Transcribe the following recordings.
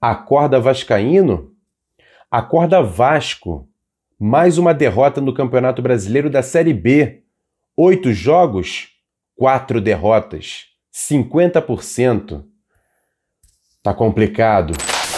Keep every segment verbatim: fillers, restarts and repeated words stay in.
Acorda vascaíno? Acorda Vasco. Mais uma derrota no Campeonato Brasileiro da Série B. Oito jogos, quatro derrotas. cinquenta por cento. Tá complicado.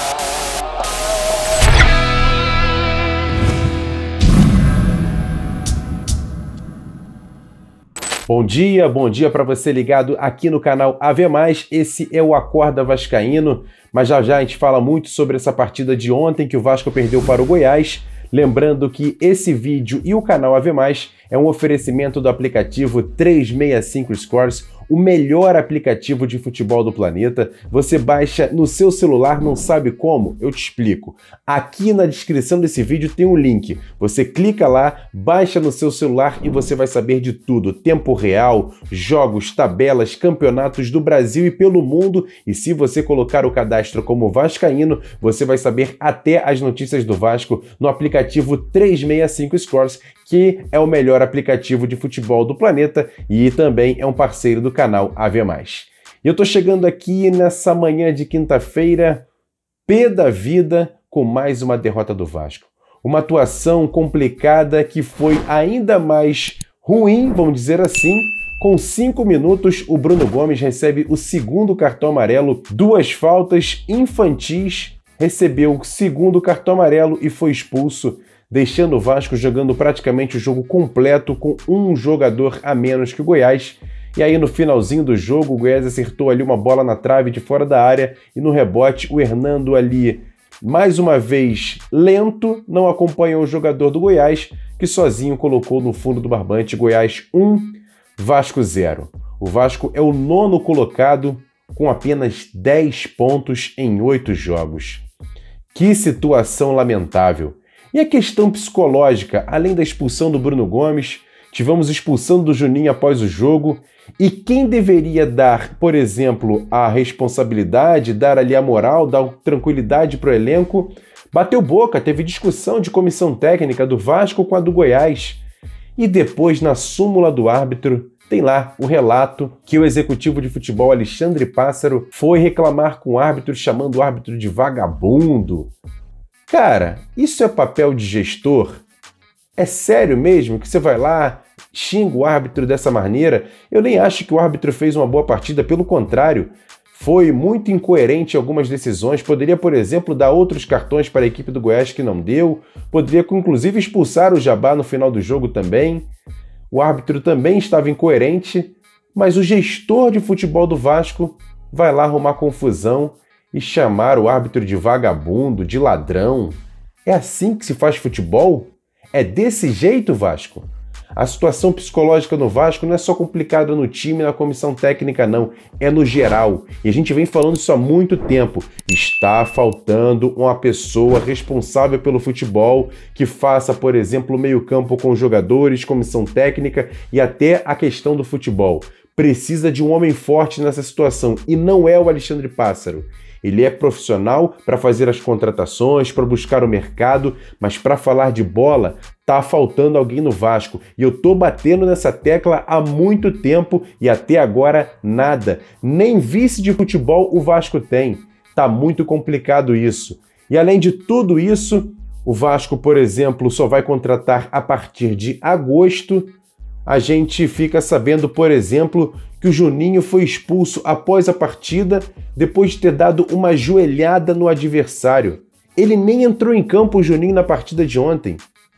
Bom dia, bom dia para você ligado aqui no canal A V mais. Esse é o Acorda Vascaíno, mas já já a gente fala muito sobre essa partida de ontem que o Vasco perdeu para o Goiás. Lembrando que esse vídeo e o canal A V mais é um oferecimento do aplicativo trezentos e sessenta e cinco Scores, o melhor aplicativo de futebol do planeta. Você baixa no seu celular, não sabe como? Eu te explico. Aqui na descrição desse vídeo tem um link. Você clica lá, baixa no seu celular e você vai saber de tudo. Tempo real, jogos, tabelas, campeonatos do Brasil e pelo mundo. E se você colocar o cadastro como vascaíno, você vai saber até as notícias do Vasco no aplicativo trezentos e sessenta e cinco Scores, que é o melhor aplicativo de futebol do planeta e também é um parceiro do canal A V mais. E eu tô chegando aqui nessa manhã de quinta-feira, pé da vida, com mais uma derrota do Vasco. Uma atuação complicada que foi ainda mais ruim, vamos dizer assim. Com cinco minutos, o Bruno Gomes recebe o segundo cartão amarelo, duas faltas infantis, recebeu o segundo cartão amarelo e foi expulso, deixando o Vasco jogando praticamente o jogo completo com um jogador a menos que o Goiás. E aí no finalzinho do jogo o Goiás acertou ali uma bola na trave de fora da área e no rebote o Hernando ali, mais uma vez lento, não acompanhou o jogador do Goiás, que sozinho colocou no fundo do barbante. Goiás um, Vasco zero. O Vasco é o nono colocado com apenas dez pontos em oito jogos. Que situação lamentável. E a questão psicológica, além da expulsão do Bruno Gomes, tivemos expulsão do Juninho após o jogo, e quem deveria dar, por exemplo, a responsabilidade, dar ali a moral, dar tranquilidade para o elenco, bateu boca, teve discussão de comissão técnica do Vasco com a do Goiás. E depois, na súmula do árbitro, tem lá o relato que o executivo de futebol Alexandre Pássaro foi reclamar com o árbitro, chamando o árbitro de vagabundo. Cara, isso é papel de gestor? É sério mesmo que você vai lá, xinga o árbitro dessa maneira? Eu nem acho que o árbitro fez uma boa partida, pelo contrário, foi muito incoerente em algumas decisões. Poderia, por exemplo, dar outros cartões para a equipe do Goiás que não deu, poderia inclusive expulsar o Jabá no final do jogo também. O árbitro também estava incoerente, mas o gestor de futebol do Vasco vai lá arrumar confusão e chamar o árbitro de vagabundo, de ladrão. É assim que se faz futebol? É desse jeito, Vasco? A situação psicológica no Vasco não é só complicada no time e na comissão técnica, não. É no geral. E a gente vem falando isso há muito tempo. Está faltando uma pessoa responsável pelo futebol que faça, por exemplo, o meio-campo com jogadores, comissão técnica e até a questão do futebol. Precisa de um homem forte nessa situação e não é o Alexandre Pássaro. Ele é profissional para fazer as contratações, para buscar o mercado, mas para falar de bola, tá faltando alguém no Vasco. E eu tô batendo nessa tecla há muito tempo e até agora nada. Nem vice de futebol o Vasco tem. Tá muito complicado isso. E além de tudo isso, o Vasco, por exemplo, só vai contratar a partir de agosto. A gente fica sabendo, por exemplo, que o Juninho foi expulso após a partida, depois de ter dado uma joelhada no adversário. Ele nem entrou em campo, o Juninho, na partida de ontem.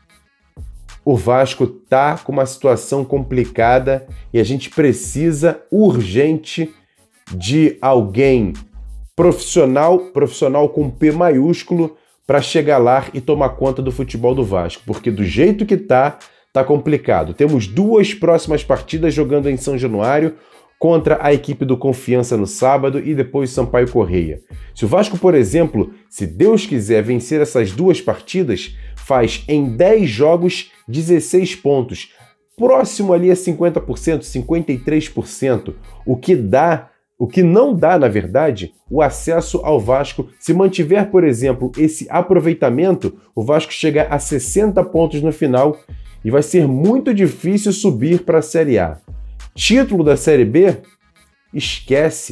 O Vasco tá com uma situação complicada e a gente precisa urgente de alguém profissional, profissional com P maiúsculo, para chegar lá e tomar conta do futebol do Vasco, porque do jeito que tá, tá complicado. Temos duas próximas partidas jogando em São Januário, contra a equipe do Confiança no sábado e depois Sampaio Corrêa. Se o Vasco, por exemplo, se Deus quiser vencer essas duas partidas, faz em dez jogos dezesseis pontos, próximo ali a cinquenta por cento, cinquenta e três por cento, o que dá, o que não dá, na verdade, o acesso ao Vasco. Se mantiver, por exemplo, esse aproveitamento, o Vasco chega a sessenta pontos no final e vai ser muito difícil subir para a Série A. Título da Série B? Esquece.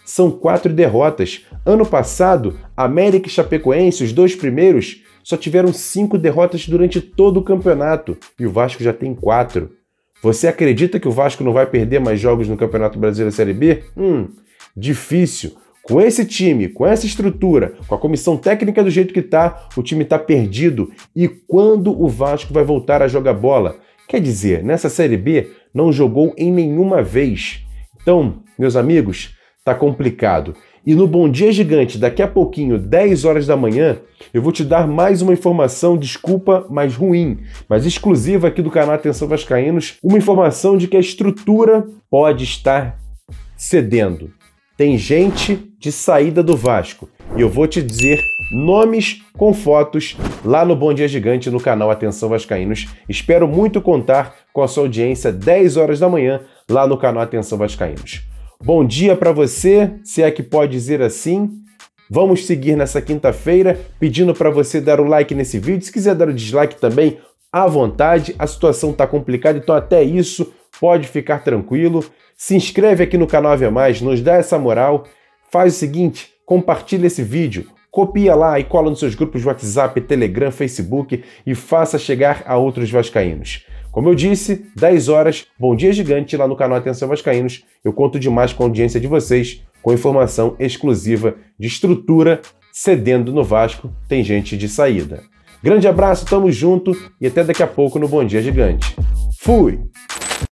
são quatro derrotas. Ano passado, América e Chapecoense, os dois primeiros, só tiveram cinco derrotas durante todo o campeonato e o Vasco já tem quatro. Você acredita que o Vasco não vai perder mais jogos no Campeonato Brasileiro Série B? Hum, difícil. Com esse time, com essa estrutura, com a comissão técnica do jeito que tá, o time tá perdido. E quando o Vasco vai voltar a jogar bola? Quer dizer, nessa Série B não jogou em nenhuma vez. Então, meus amigos, tá complicado. E no Bom Dia Gigante, daqui a pouquinho, dez horas da manhã, eu vou te dar mais uma informação, desculpa, mas ruim, mas exclusiva aqui do canal Atenção Vascaínos, uma informação de que a estrutura pode estar cedendo. Tem gente de saída do Vasco e eu vou te dizer nomes com fotos lá no Bom Dia Gigante no canal Atenção Vascaínos. Espero muito contar com a sua audiência dez horas da manhã lá no canal Atenção Vascaínos. Bom dia para você, se é que pode dizer assim. Vamos seguir nessa quinta-feira, pedindo para você dar o like nesse vídeo. Se quiser dar o dislike também, à vontade. A situação está complicada, então até isso pode ficar tranquilo. Se inscreve aqui no canal A V Mais, nos dá essa moral. Faz o seguinte, compartilha esse vídeo, copia lá e cola nos seus grupos de WhatsApp, Telegram, Facebook e faça chegar a outros vascaínos. Como eu disse, dez horas, Bom Dia Gigante lá no canal Atenção Vascaínos. Eu conto demais com a audiência de vocês, com informação exclusiva de estrutura cedendo no Vasco. Tem gente de saída. Grande abraço, tamo junto e até daqui a pouco no Bom Dia Gigante. Fui!